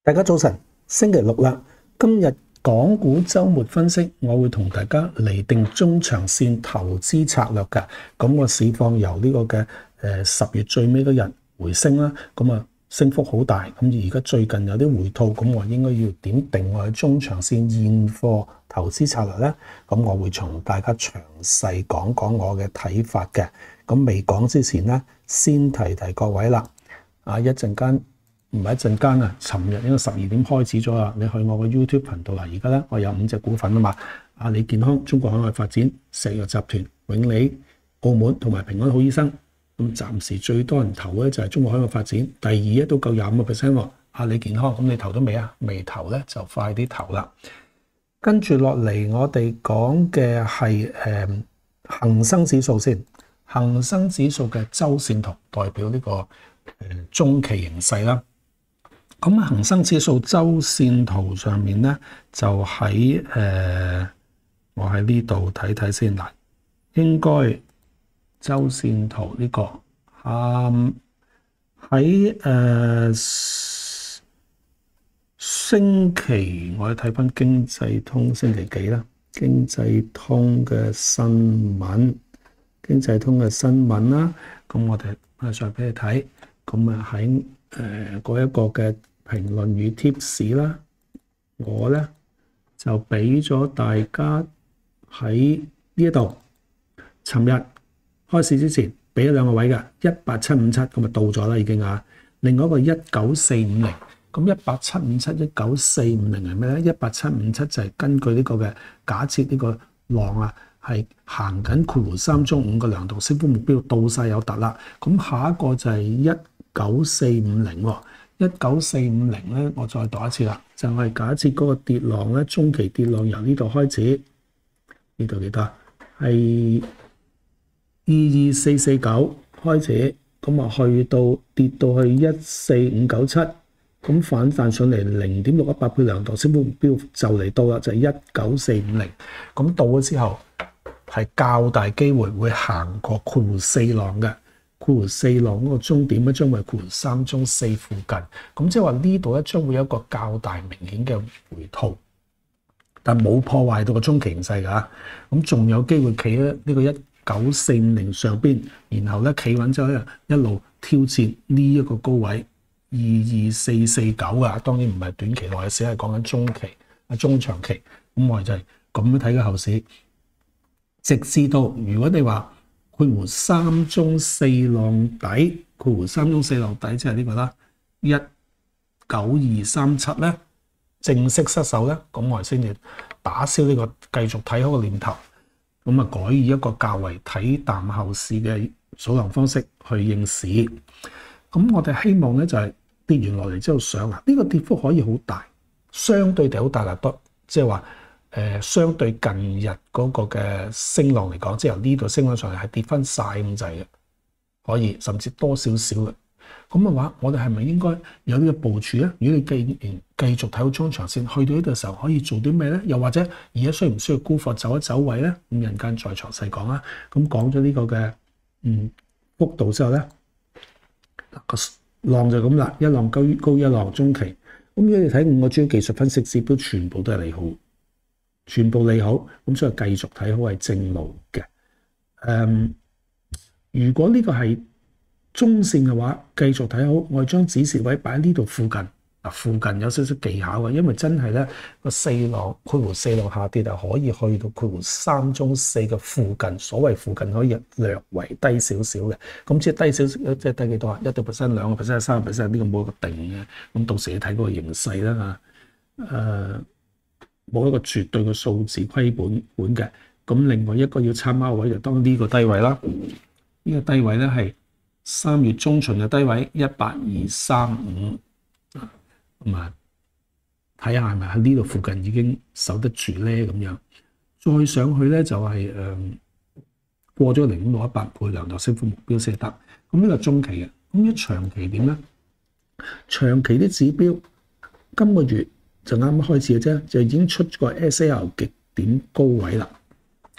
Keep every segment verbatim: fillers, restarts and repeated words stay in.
大家早晨，星期六啦。今日港股週末分析，我會同大家釐定中長線投資策略嘅。咁個市況由呢個嘅誒十月最尾嗰日回升啦，咁啊升幅好大。咁而家最近有啲回吐，咁我應該要點定我嘅中長線現貨投資策略呢？咁我會從大家詳細講講我嘅睇法嘅。咁未講之前呢，先提提各位啦。啊，一陣間。唔係一陣間啊！尋日應該十二點開始咗啦。你去我個 YouTube 頻道啦。而家咧，我有五隻股份啊嘛。阿里健康、中國海外發展、石藥集團、永利、澳門同埋平安好醫生。咁暫時最多人投咧就係中國海外發展，第二咧都夠廿五個 percent 喎。阿里健康，咁你投咗未啊？未投咧就快啲投啦。跟住落嚟，我哋講嘅係誒恆生指數先。恆生指數嘅周線圖代表呢、這個誒、呃、中期形勢啦。咁啊，恆生指數周線圖上面咧，就喺誒、呃，我喺呢度睇睇先嗱，應該周線圖呢、這個啊喺誒星期，我哋睇翻經濟通星期幾啦？經濟通嘅新聞，經濟通嘅新聞啦，咁我哋啊再俾你睇，咁啊喺誒嗰一個嘅評論與貼士啦，我咧就俾咗大家喺呢一度。尋日開市之前俾咗兩個位嘅一八七五七，咁啊到咗啦已經啊。另外一個一九四五零，咁一八七五七、一九四五零係咩咧？一八七五七就係根據呢個嘅假設呢個浪啊係行緊括弧三中五個量度升幅目標到晒有突啦。咁下一個就係一九四五零喎。一九四五零咧，我再讀一次啦，就係、是、假設嗰個跌浪咧，中期跌浪由呢度開始，呢度幾多？係二二四四九開始，咁啊去到跌到去一四五九七，咁反彈上嚟零點六一八倍量度升幅目標就嚟到啦，就係一九四五零，咁到咗之後係較大機會會行過括弧四浪嘅。括弧四浪嗰個終點咧，將會係括弧三中四附近，咁即係話呢度咧將會有一個較大明顯嘅回吐，但冇破壞到個中期形勢㗎。咁仲有機會企喺呢個一九四五零上邊，然後咧企穩之後咧一路挑戰呢一個高位二二四四九㗎。當然唔係短期內嘅事，係講緊中期啊中長期。咁我哋就係咁樣睇嘅後市，直至到如果你話，括弧三中四浪底，括弧三中四浪底即係呢個啦，一九二三七咧正式失守咧，咁我哋先至打消呢個繼續睇好嘅念頭，咁啊改以一個較為睇淡後市嘅數量方式去應市。咁我哋希望咧就係跌完落嚟之後上啊，呢個跌幅可以好大，相對地好大啦，多即係話。誒、呃，相對近日嗰個嘅升浪嚟講，即係由呢度升浪上嚟係跌翻晒咁滯嘅，可以甚至多少少嘅。咁嘅話，我哋係咪應該有呢個部署咧？如果你既然繼續睇好中長線，去到呢度嘅時候可以做啲咩咧？又或者而家需唔需要沽貨走一走位咧？咁陣間再詳細講啦。咁講咗呢個嘅嗯幅度之後咧，個浪就咁啦，一浪高於高一浪中期。咁如果你睇五個主要技術分析指標，全部都係利好。全部利好，咁所以繼續睇好係正路嘅。誒、嗯，如果呢個係中線嘅話，繼續睇好，我哋將指示位擺喺呢度附近。嗱，附近有少少技巧嘅，因為真係咧個四浪括弧四浪下跌就可以去到括弧三中四嘅附近。所謂附近可以略為低少少嘅，咁即係低少少，即係低幾多啊？一個 percent、兩個 percent、三個 percent，呢個冇一個定嘅。咁到時你睇嗰個形勢啦嚇。誒、呃。冇一個絕對嘅數字虧本本嘅，咁另外一個要參考位就當呢個低位啦。呢、這個低位咧係三月中旬嘅低位一八二三五，咁啊睇下係咪喺呢度附近已經守得住咧咁樣。再上去咧就係、是、誒、嗯、過咗零點六一八倍量度升幅目標先得。咁呢個中期嘅，咁一長期點咧？長期啲指標今個月。就啱啱開始嘅啫，就已經出個 S A R 極點高位啦，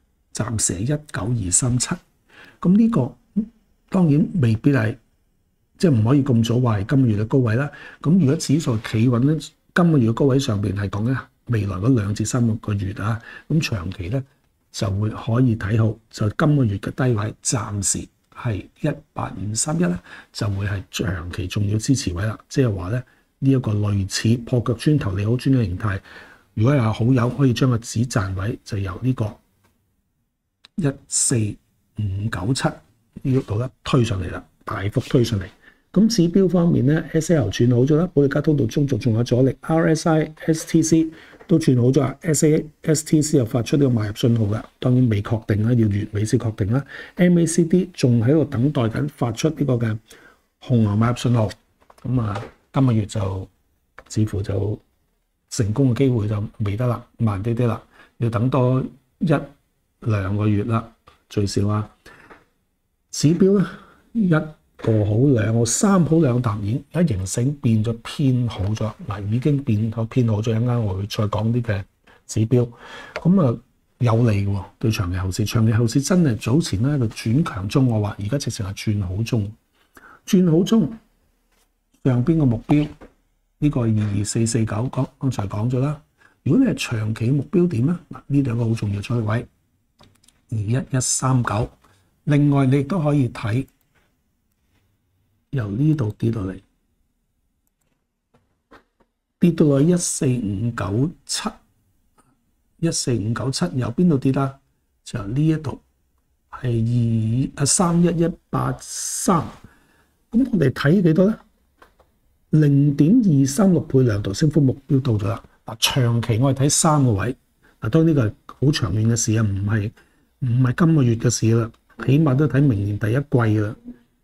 暫時係一九二三七。咁呢個當然未必係即係唔可以咁早話係今個月嘅高位啦。咁如果指數企穩咧，今個月嘅高位上邊係講緊未來嗰兩至三個月啊，咁長期咧就會可以睇好，就今個月嘅低位暫時係一八五三一咧，就會係長期重要支持位啦。即係話咧呢一個類似破腳磚頭利好磚嘅形態，如果有好友可以將個止賺位就由呢個一四五九七呢度咧推上嚟啦，大幅推上嚟。咁指標方面咧 ，S L 轉好咗啦，保利加通道中軸仲有阻力 ，R S I、S T C 都轉好咗 ，S A、S T C 又發出呢個買入信號啦，當然未確定啦，要月尾先確定啦。M A C D 仲喺度等待緊發出呢個嘅紅牛買入信號，咁啊，今個月就似乎就成功嘅機會就未得啦，慢啲啲啦，要等多一兩個月啦，最少啊。指標咧一個好兩個三好兩淡演，而家形勢變咗偏好咗，嗱已經變咗偏好咗，一陣間我會再講啲嘅指標，咁啊有利喎對長期後市，長期後市真係早前咧喺度轉強中，我話而家直情係轉好中，轉好中上邊個目標呢個二二四四九，講剛才講咗啦。如果你係長期目標點咧，嗱呢兩個好重要阻力位二一一三九，另外你亦都可以睇。由呢度跌落嚟，跌到落一四五九七，一四五九七由邊度跌啊？就呢一度係二啊三一一八三，咁我哋睇幾多咧？零點二三六倍量度升幅目標到咗啦。嗱，長期我哋睇三個位，嗱當然呢個係好長遠嘅事啊，唔係唔係今個月嘅事啦，起碼都睇明年第一季啦。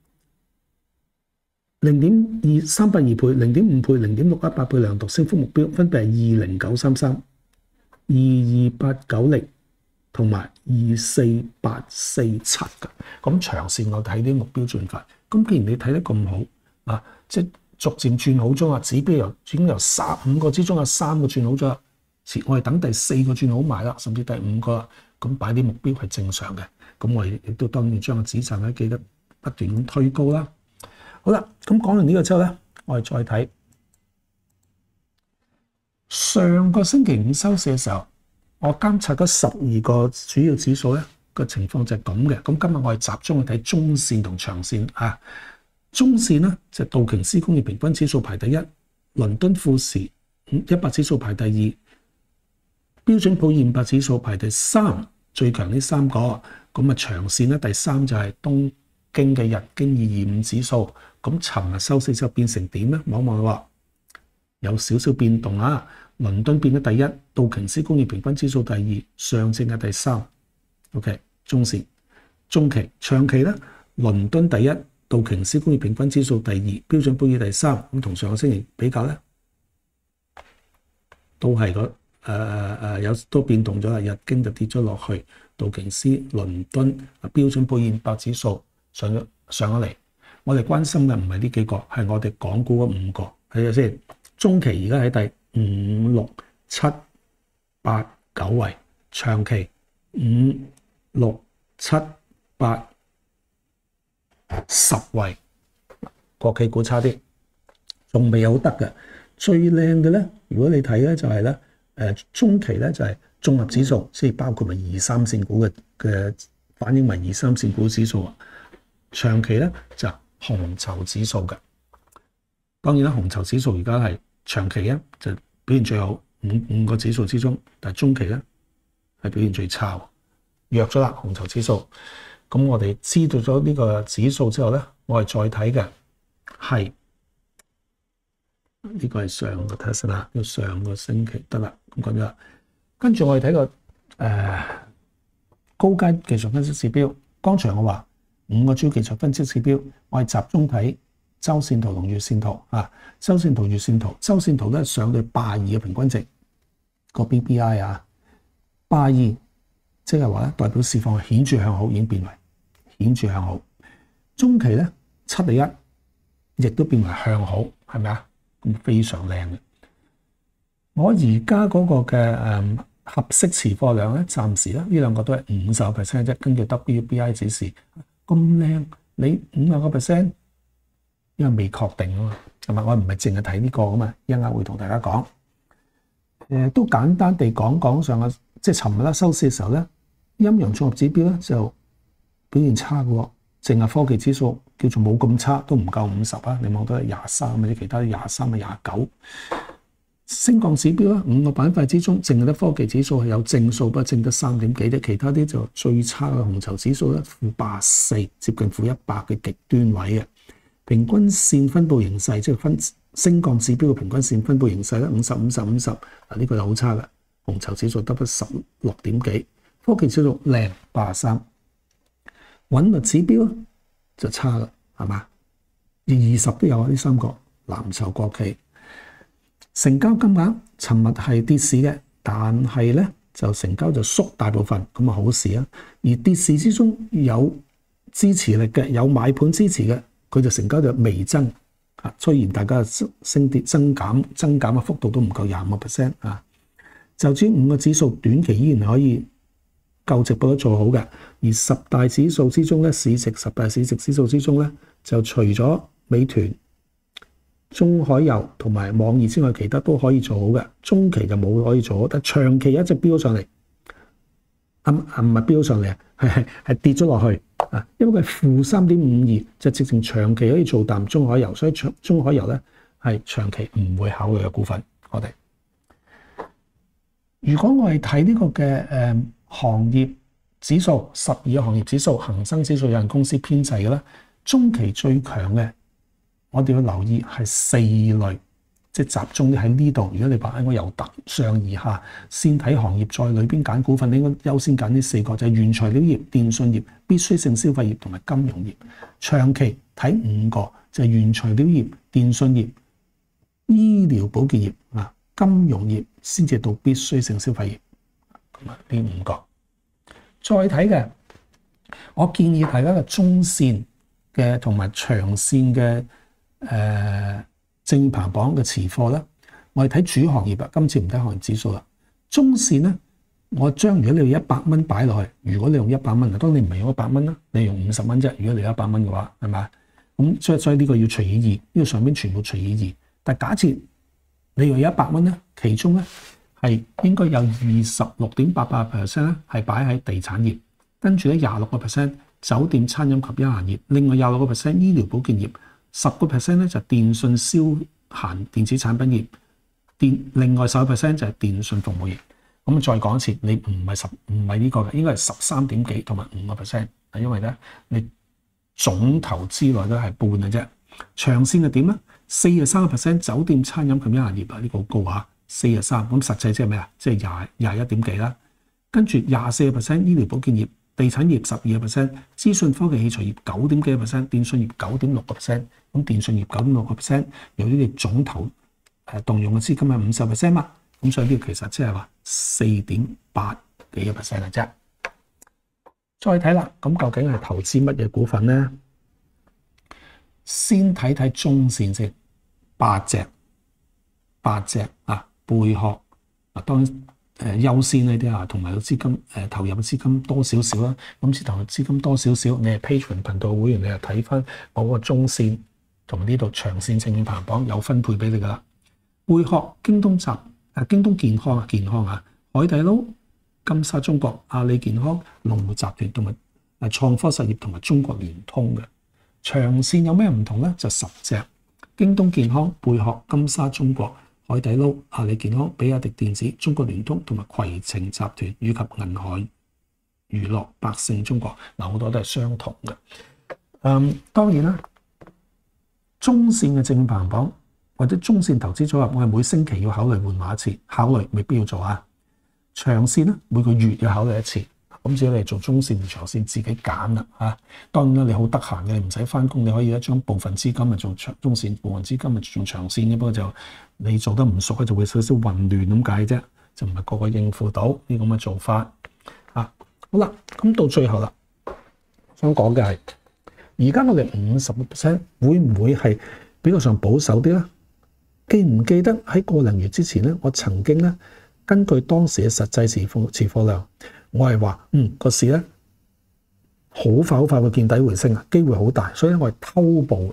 零點二三百二倍、零點五倍、零點六一八倍量度升幅目標分別係二零九三三、二二八九零同埋二四八四七嘅。咁長線我睇啲目標轉發。咁既然你睇得咁好啊，即係逐漸轉好咗啊，指標由已經由三五個之中有三個轉好咗，我哋等第四個轉好埋啦，甚至第五個啦。咁擺啲目標係正常嘅。咁我哋亦都當然將個止賺位記得不斷咁推高啦。好啦，咁講完呢個之後咧，我哋再睇上個星期五收市嘅時候，我監察咗十二個主要指數咧個情況就係咁嘅。咁今日我哋集中去睇中線同長線啊。中線咧就係道瓊斯工業平均指數排第一，倫敦富時一百指數排第二，標準普爾五百指數排第三，最強呢三個。咁啊長線咧第三就係東經嘅日經二二五指數。咁尋日收市之後變成點咧？望望話有少少變動啊！倫敦變咗第一，道瓊斯工業平均指數第二，上證嘅第三。OK， 中線、中期、長期咧，倫敦第一，道瓊斯工業平均指數第二，標準普爾第三。咁同上個星期比較咧，都係個誒誒誒有都變動咗啦。日經就跌咗落去，道瓊斯、倫敦、標準普爾五百指數上咗上咗嚟。我哋關心嘅唔係呢幾個，係我哋港股嗰五個。睇下先，中期而家喺第五、六、七、八、九位，長期五、六、七、八、十位。國企股差啲，仲未有得嘅。最靚嘅咧，如果你睇咧就係咧，誒中期咧就係綜合指數，即係包括埋二三線股嘅嘅反映埋二三線股指數啊。長期咧就紅籌指數嘅，當然啦，紅籌指數而家係長期咧就表現最好，五五個指數之中，但係中期咧係表現最差，弱咗啦紅籌指數。咁我哋知道咗呢個指數之後咧，我哋再睇嘅係呢個係上個睇下先啦，要上個星期得啦，咁講咗啦。跟住我哋睇個誒、呃、高階技術分析指標，剛才我話。五個主要技術分析指標，我係集中睇周線圖同月線圖啊。周線圖、月線圖，周線圖咧上到八二嘅平均值個 B B I 啊，八二即係話咧代表市況顯著向好，已經變為顯著向好。中期咧七零一，亦都變為向好，係咪啊？咁非常靚嘅。我而家嗰個嘅誒、嗯、合適持貨量咧，暫時咧呢兩個都係五十個 percent 啫，根據 W B I 指示。咁靚，你五十個 percent 因為未確定啊嘛，係咪？我唔係淨係睇呢個噶嘛，一陣間會同大家講。誒、呃、都簡單地講講上個即係尋日啦收市嘅時候咧，陰陽綜合指標咧就表現差嘅喎，淨係科技指數叫做冇咁差，都唔夠五十啊！你望到係廿三或者其他廿三啊廿九。升降指標咧，五個板塊之中，淨係得科技指數係有正數，不過正得三點幾啫。其他啲就最差嘅紅籌指數咧，負八四，接近負一百嘅極端位嘅。平均線分佈形勢，即係分升降指標嘅平均線分佈形勢咧，五十、五十、五十，嗱呢個就好差嘅。紅籌指數得不十六點幾，科技指數靚八十三。韻律指標咧就差啦，係嘛？而二十都有啊，呢三個藍籌國企。成交金額尋日係跌市嘅，但係咧就成交就縮大部分，咁啊好事啊。而跌市之中有支持力嘅，有買盤支持嘅，佢就成交就微增啊。雖然大家升跌增減增減嘅幅度都唔夠廿五個 percent 啊。就至於五個指數短期依然可以夠直播得做好嘅，而十大指數之中咧，市值十大市值指數之中咧，就除咗美團、中海油同埋網易之外，其他都可以做好嘅。中期就冇可以做好，但長期一直飆上嚟，啊啊唔係飆上嚟啊，係係係跌咗落去啊，因為佢係負三點五二，就直情長期可以做淡中海油，所以長中海油咧係長期唔會考慮嘅股份。我哋如果我係睇呢個嘅誒、呃、行業指數，十二個行業指數，恒生指數有限公司編製嘅啦，中期最強嘅。我哋要留意係四類，即係集中喺呢度。如果你話喺我由上而下先睇行業，再裏邊揀股份，你應該優先揀呢四個，就係原材料業、電信業、必需性消費業同埋金融業。長期睇五個，就係原材料業、電信業、醫療保健業啊、金融業，先至到必需性消費業。咁啊，呢五個再睇嘅，我建議大家嘅中線嘅同埋長線嘅。誒、呃、正排榜嘅持貨咧，我哋睇主行業啊。今次唔睇行業指數啦。中線咧，我將如果你用一百蚊擺落去，如果你用一百蚊，當你唔係用一百蚊啦，你用五十蚊啫。如果你有一百蚊嘅話，係咪？咁所以所以呢個要除以二，呢個上邊全部除以二。但假設你用一百蚊咧，其中咧係應該有二十六點八八 percent 咧係擺喺地產業，跟住咧廿六個 percent 酒店餐飲及休閒業，另外廿六個 percent 醫療保健業。十個 percent 咧就電信消閒電子產品業，電另外十個 percent 就係電信服務業。咁再講一次，你唔係十唔係呢個嘅，應該係十三點幾同埋五個 percent。因為咧你總投資內都係半嘅啫。長線係點咧？四十三個 percent 酒店餐飲及休閒業啊，呢、這個好高啊，四十三。咁實際即係咩啊？即係廿廿一點幾啦。跟住廿四個 percent 醫療保健業。地產業十二個 percent，資訊科技器材業九點幾個 percent，電信業九點六個 percent。咁電信業九點六個 percent，由於你總投誒動用嘅資金係五十 percent 嘛，咁所以呢個其實即係話四點八幾個 percent 嘅啫。再睇啦，咁究竟係投資乜嘢股份咧？先睇睇中線先，八隻，八隻啊，貝殼啊，當然。誒優先呢啲啊，同埋個資金誒投入嘅資金多少少啦。咁先投入資金多少少，你係 Patreon 頻道會員，你就睇翻我個中線同埋呢度長線證券排行榜有分配俾你噶啦。貝殼、京東集、誒京東健康啊、健康啊、海底撈、金沙中國、阿里健康、龍湖集團同埋誒創科實業同埋中國聯通嘅。長線有咩唔同咧？就十隻：京東健康、貝殼、金沙中國、海底撈、阿里健康、比亞迪電子、中國聯通同埋攜程集團以及銀河娛樂、百勝中國，嗱好多都係相同嘅。嗯，當然啦，中線嘅證券排行榜或者中線投資組合，我係每星期要考慮換馬一次，考慮未必要做啊。長線咧，每個月要考慮一次。咁只要你做中線、長線自己揀啦嚇。當然啦，你好得閒嘅，你唔使翻工，你可以一將部分資金咪做長中線，部分資金咪做長線嘅。不過就你做得唔熟咧，就會少少混亂咁解啫，就唔係個個應付到呢咁嘅做法啊。好啦，咁到最後啦，想講嘅係而家我哋五十個 percent 會唔會係比較上保守啲咧？記唔記得喺個零月之前咧，我曾經咧根據當時嘅實際持貨持貨量。我係話，嗯，個市咧好快好快會見底回升啊，機會好大，所以我係偷步偷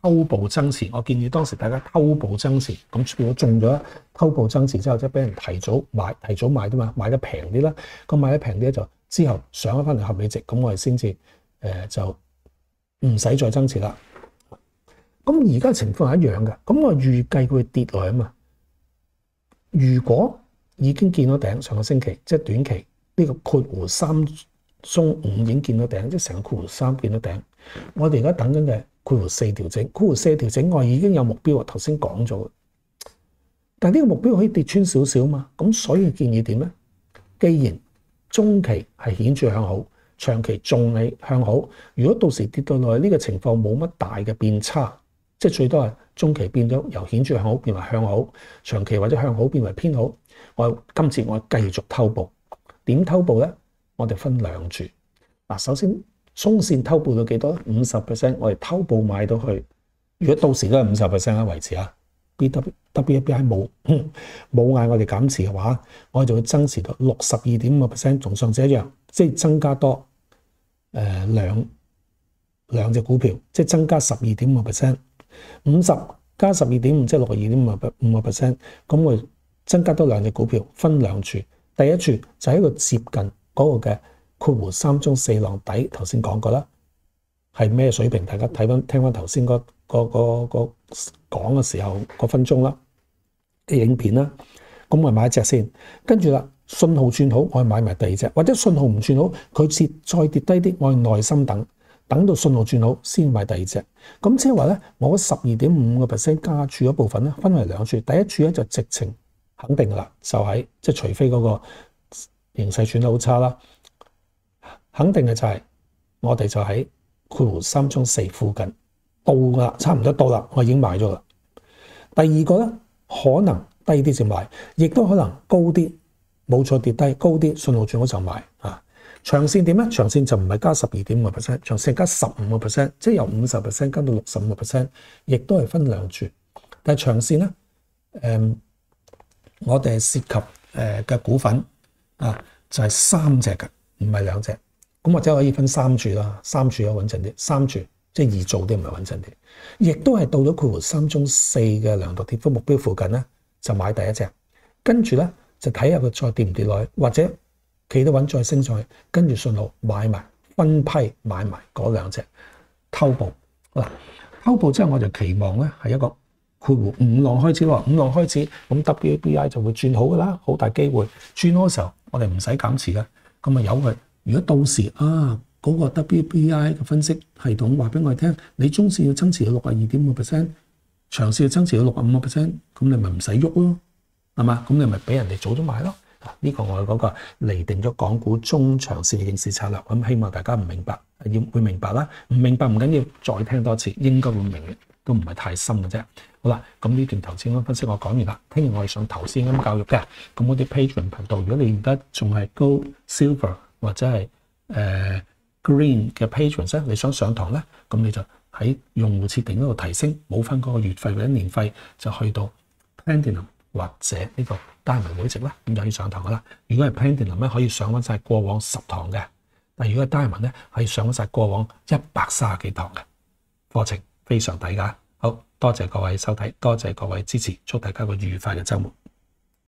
偷步增持，我建議當時大家偷步增持，咁如果中咗偷步增持之後，即係俾人提早買，提早買啫嘛，買得平啲啦。咁買得平啲咧，就之後上翻嚟合理值，咁我哋先至誒就唔使再增持啦。咁而家情況係一樣嘅，咁我預計佢會跌落去啊嘛。如果已經見到頂，上個星期即係短期呢個括弧三中五已經見到頂，即係成個括弧三見到頂。我哋而家等緊嘅括弧四調整，括弧四調整我已經有目標，我頭先講咗。但係呢個目標可以跌穿少少嘛，咁所以建議點咧？既然中期係顯著向好，長期仲係向好，如果到時跌到落去呢個情況冇乜大嘅變差，即係最多係中期變咗由顯著向好變為向好，長期或者向好變為偏好，我今次我繼續偷步。點偷步咧？我哋分兩注。嗱，首先中線偷步到幾多咧？五十 percent， 我哋偷步買到去。如果到時都係五十 percent 啦，維持啊。B W W B I 冇冇嗌我哋減持嘅話，我哋就會增持到六十二點五個 percent， 同上次一樣，即係增加多誒、呃、兩兩隻股票，即係增加十二點五個 percent。五十加十二點五，即係六十二點五個 percent。咁我增加多兩隻股票，分兩處。第一處就係一個接近嗰個嘅括弧三中四浪底，頭先講過啦，係咩水平？大家睇翻聽翻頭先嗰個個個講嘅時候嗰分鐘啦嘅影片啦，咁我買一隻先，跟住啦信號轉好，我買埋第二隻，或者信號唔轉好，佢跌再跌低啲，我耐心等，等到信號轉好先買第二隻。咁即係話咧，我十二點五個 percent 加注嗰部分咧，分為兩處，第一處咧就直情肯定噶啦，就喺、是、即係除非嗰個形勢轉得好差啦，肯定嘅就係我哋就喺括弧三中四附近到啦，差唔多到啦，我已經買咗啦。第二個咧，可能低啲就買，亦都可能高啲，冇錯跌低高啲，信號轉好就買啊。長線點咧？長線就唔係加十二點五個 percent， 長線加十五個 percent， 即係由五十 percent 加到六十五個 percent， 亦都係分兩注。但係長線咧，誒、嗯，我哋係涉及誒嘅股份啊，就係、是、三隻嘅，唔係兩隻。咁或者可以分三注啦，三注有穩陣啲，三注即係易做啲，唔係穩陣啲。亦都係到咗括弧三中四嘅量度跌幅目標附近咧，就買第一隻，跟住咧就睇下佢再跌唔跌落去，或者企得穩再升上去，跟住順路買埋分批買埋嗰兩隻偷步嗱。偷步之後我就期望咧係一個括弧五浪開始喎，五浪開始咁 W A B I 就會轉好噶啦，好大機會轉好嘅時候我哋唔使減持啦，咁啊由佢。如果到時啊嗰、那個 W A B I 嘅分析系統話俾我哋聽，你中線要增持到六十二點五個 percent， 長線要增持到六十五個 percent， 咁你咪唔使喐咯，係嘛？咁你咪俾人哋早咗買咯。呢、這個我哋嗰個釐定咗港股中長線嘅應市策略，咁希望大家唔明白，要會明白啦。唔明白唔緊要，再聽多次應該會明嘅，都唔係太深嘅啫。好啦，咁呢段投資金分析我講完啦。聽日我哋上投資金教育嘅，咁我啲 Patreon 頻道，如果你而家仲係 Gold、Silver 或者係誒、呃、Green 嘅 Patreon 咧，你想上堂咧，咁你就喺用戶設定嗰度提升，冇分嗰個月費或者年費，就去到 Platinum 或者呢個 Diamond 會籍啦，咁就可以上堂噶啦。如果係 Platinum 咧，可以上翻晒過往十堂嘅；但係如果係 Diamond 咧，可以上翻晒過往一百三十幾堂嘅課程，非常抵㗎。好多謝各位收睇，多謝各位支持，祝大家個愉快嘅週末。